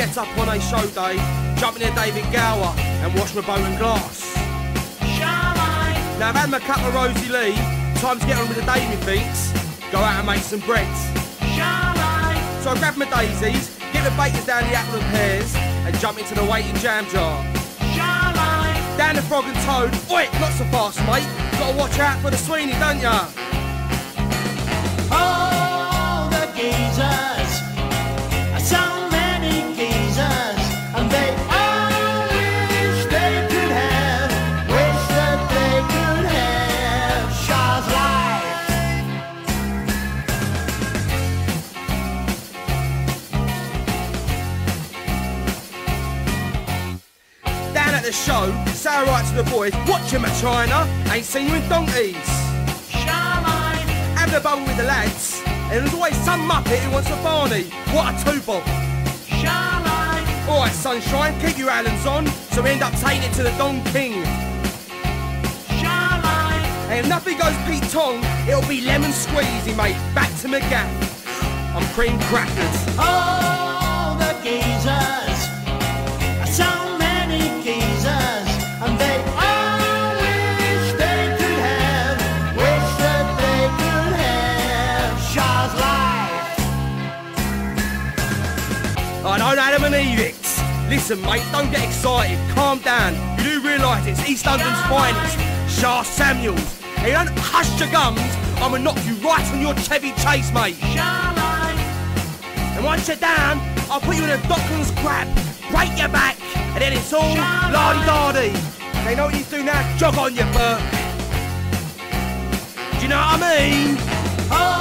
get up on a show day, jump in a David Gower and wash my boat and glass. Sha Life. Now I've had my cup of Rosie Lee, time to get on with the day, methinks. Go out and make some breads. Sha Life. So I grab my daisies, get the bakers down the apple and pears, and jump into the waiting jam jar. Sha Life. Down the frog and toad, oi, not so fast, mate. Gotta watch out for the Sweeney, don't ya? All the geezers, so many geezers, and they all wish they could have, wish that they could have Sha's life. Down at the show, say right to the boys, watch him at China, ain't seen you in donkeys. Sha Life. Have the bubble with the lads, and there's always some muppet who wants a Barney. What a two-bob. Sha Life. Alright, sunshine, keep your Allens on, so we end up taking it to the Don King. Sha Life. And if nothing goes Pete Tong, it'll be lemon squeezy, mate. Back to my gaff. I'm cream crackers. All the geezers, so many geezers, and they all wish they could have, wish that they could have Sha's life. I don't Adam and Edith. Listen, mate, don't get excited. Calm down. You do realise it's East London's finest, Sha Samuels. And you don't hush your gums, I'ma knock you right on your Chevy Chase, mate. Sha Life. And once you're down, I'll put you in a Docklands grab, break your back, and then it's all lardy-dardy. They know what you do now? Jog on, you Burke. Do you know what I mean? Oh.